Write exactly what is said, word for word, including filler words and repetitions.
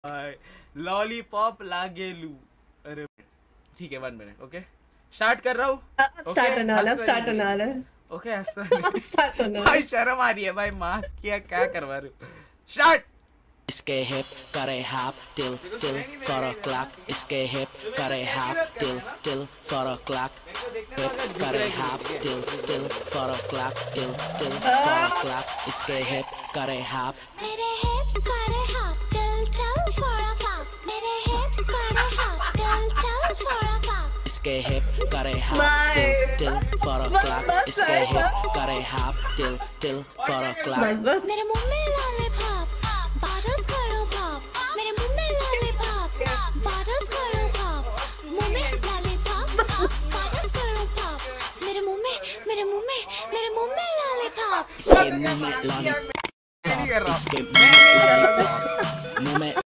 Lollipop लागेलू। अरे ठीक है, वन मिनट। ओके स्टार्ट कर रहा हूँ। स्टार्ट करने वाला स्टार्ट करने वाला है। ओके हंसता स्टार्ट करने वाला। भाई शर्म आ रही है भाई, मास्क किया क्या करवा रहे हो। स्टार्ट। इसके हिप करे hop till till four o'clock. इसके हिप करे hop till till four o'clock. Hip करे hop till till four o'clock till till four o'clock. इसके हिप करे हाप मेरे हिप करे hop till till four o'clock. मेरे hip करे hop till till four o'clock. इसके hip करे hop till till four o'clock. इसके hip करे hop till till four o'clock. मेरे मुंह में लॉलीपॉप बाटर्स करो पॉप। मेरे मुंह में लॉलीपॉप बाटर्स करो पॉप। मुंह में लॉलीपॉप बाटर्स करो पॉप। मेरे मुंह में मेरे मुंह में मेरे मुंह में लॉलीपॉप। इसके मुंह में लॉलीपॉप